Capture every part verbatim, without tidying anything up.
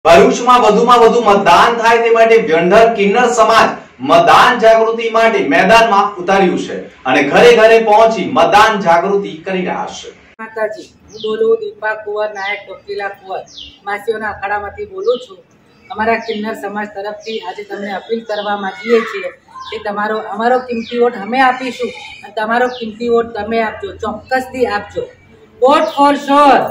ભરૂચમાં વધુમાં વધુ મતદાન થાય તે માટે વ્યંઢર કિન્નર સમાજ મતદાન જાગૃતિ માટે મેદાનમાં ઉતાર્યું છે અને ઘરે ઘરે પહોંચી મતદાન જાગૃતિ કરી રહ્યા છે। માતાજી, હું બોલું દીપા કુંવર નાયક ટોકીલા કુંવર માસીઓના અખાડામાંથી બોલું છું। અમારા કિન્નર સમાજ તરફથી આજે તમને અપીલ કરવા માંગીએ છીએ કે તમારો અમારો કિંમતી વોટ અમે આપીશું અને તમારો કિંમતી વોટ તમે આપજો, ચોક્કસથી આપજો। Vote for sure.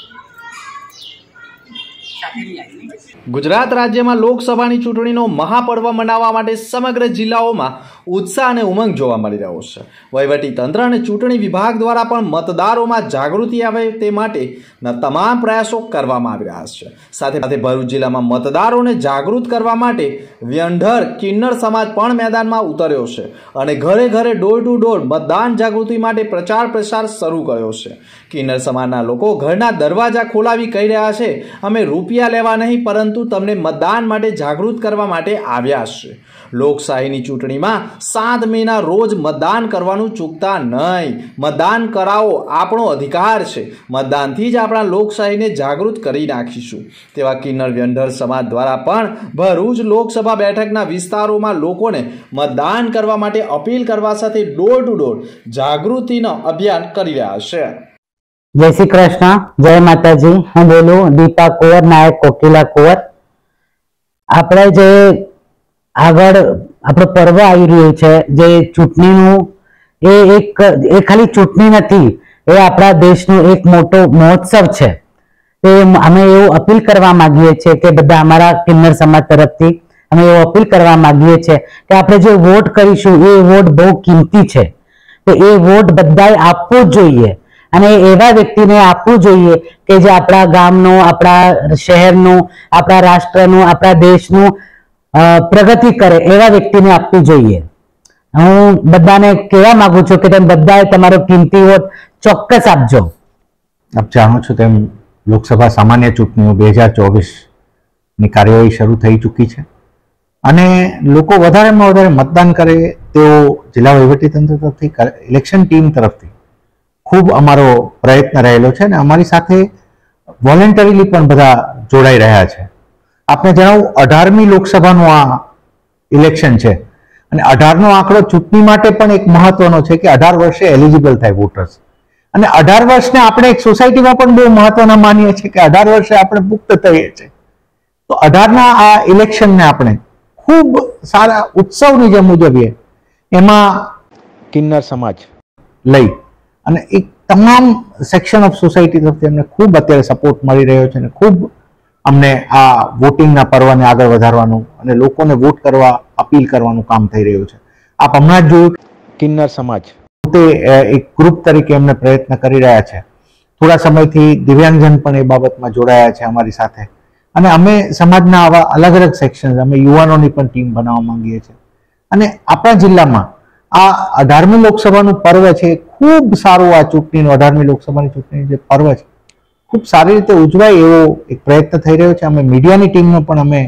ગુજરાત રાજ્યમાં લોકસભાની ચૂંટણીનો મહાપર્વ મનાવવા માટે સમગ્ર જિલ્લાઓમાં ઉત્સાહ અને ઉમંગ જોવા મળી રહ્યો છે। વહીવટી તંત્ર અને ચૂંટણી વિભાગ દ્વારા પણ મતદારોમાં જાગૃતિ આવે તે માટેના તમામ પ્રયાસો કરવામાં આવી રહ્યા છે। સાથે સાથે ભરૂચ જિલ્લામાં મતદારોને જાગૃત કરવા માટે વ્યંઢર કિન્નર સમાજ પણ મેદાનમાં ઉતર્યો છે અને ઘરે ઘરે ડોર ટુ ડોર મતદાન જાગૃતિ માટે પ્રચાર પ્રસાર શરૂ કર્યો છે। કિન્નર સમાજના લોકો ઘરના દરવાજા ખોલાવી કહી રહ્યા છે, અમે રૂપિયા લેવા નહીં પરંતુ તમને મતદાન માટે જાગૃત કરવા માટે આવ્યા છે। લોકશાહીની ચૂંટણીમાં સાત મેના રોજ મતદાન કરવાનું ચૂકતા નહીં। મતદાન કરાવો, આપણો અધિકાર છે। મતદાનથી જ આપણા લોકશાહીને જાગૃત કરી નાખીશું તેવા કિન્નર વ્યંઢર સમાજ દ્વારા પણ ભરૂચ લોકસભા બેઠકના વિસ્તારોમાં લોકોને મતદાન કરવા માટે અપીલ કરવા સાથે ડોર ટુ ડોર જાગૃતિનો અભિયાન કરી રહ્યા છે। जय श्री कृष्ण, जय माताजी। हूँ बोलूँ दीपा कुंवर नायक कोकिला कुंवर। આપણે જે આગળ આપણો પર્વ આવી રહ્યું છે, જે ચૂંટણીનું, એ એક એ ખાલી ચૂંટણી નથી, એ આપણા દેશનો એક મોટો મહોત્સવ છે। તે અમે એવું અપીલ કરવા માંગીએ છીએ કે બધા અમારા કિન્નર સમાજ તરફથી અમે એવું અપીલ કરવા માંગીએ છીએ કે આપણે જે વોટ કરીશું એ વોટ બહુ કિંમતી છે, તો એ વોટ બધાએ આપવો જ જોઈએ અને એવા વ્યક્તિને આપવું જોઈએ કે જે આપણા ગામનું, આપણા શહેરનું, આપણા રાષ્ટ્રનું, આપણા દેશનું પ્રગતિ કરે એવા વ્યક્તિને આપવું જોઈએ। હું બધાને કહેવા માંગુ છું કે તમે બધાએ તમારો કિંમતી વોટ ચોક્કસ આપજો। આપ જાણો છો તેમ લોકસભા સામાન્ય ચૂંટણીઓ બે હજાર ચોવીસ ની કાર્યવાહી શરૂ થઈ ચૂકી છે અને લોકો વધારેમાં વધારે મતદાન કરે તેવો જિલ્લા વહીવટીતંત્ર તરફથી, ઇલેક્શન ટીમ તરફથી ખૂબ અમારો પ્રયત્ન રહેલો છે અને અમારી સાથે વોલેન્ટરીલી પણ બધા જોડાઈ રહ્યા છે। આપણે જણાવું, અઢારમી લોકસભાનું આ ઇલેક્શન છે અને અઢારનો આંકડો ચૂંટણી માટે પણ એક મહત્વનો છે કે અઢાર વર્ષે એલિજિબલ થાય વોટર્સ અને અઢાર વર્ષને આપણે એક સોસાયટીમાં પણ બહુ મહત્વના માનીએ છીએ કે અઢાર વર્ષે આપણે પુખ્ત થઈએ છીએ। તો અઢારના આ ઇલેક્શનને આપણે ખૂબ સારા ઉત્સવની જેમ ઉજવીએ। એમાં કિન્નર સમાજ લઈ અને એક તમામ સેક્શન ઓફ સોસાયટી તરફથી અમને ખૂબ અત્યારે સપોર્ટ મળી રહ્યો છે અને ખૂબ અમને આ વોટિંગના પર્વને આગળ વધારવાનું અને લોકોને વોટ કરવા અપીલ કરવાનું કામ થઈ રહ્યું છે। આપ હમણાં જ જોયું કિન્નર સમાજ પોતે એક ગ્રુપ તરીકે એમને પ્રયત્ન કરી રહ્યા છે। થોડા સમયથી દિવ્યાંગજન પણ એ બાબતમાં જોડાયા છે અમારી સાથે અને અમે સમાજના આવા અલગ અલગ સેક્શન, અમે યુવાનોની પણ ટીમ બનાવવા માંગીએ છીએ અને આપણા જિલ્લામાં આ અઢારમી લોકસભાનું પર્વ છે, ખૂબ સારું આ ચૂંટણીનું, અઢારમી લોકસભાની ચૂંટણી જે પર્વ છે ખૂબ સારી રીતે ઉજવાય એવો એક પ્રયત્ન થઈ રહ્યો છે। અમે મીડિયાની ટીમનો પણ અમે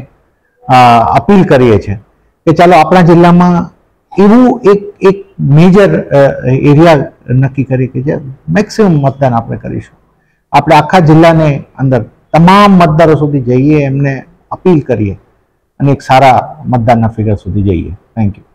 અપીલ કરીએ છીએ કે ચાલો આપણા જિલ્લામાં એવું એક એક મેજર એરિયા નક્કી કરી કે જે મેક્સિમમ મતદાન આપણે કરીશું। આપણે આખા જિલ્લાને અંદર તમામ મતદારો સુધી જઈએ, એમને અપીલ કરીએ અને એક સારા મતદાનના ફિગર સુધી જઈએ। Thank you.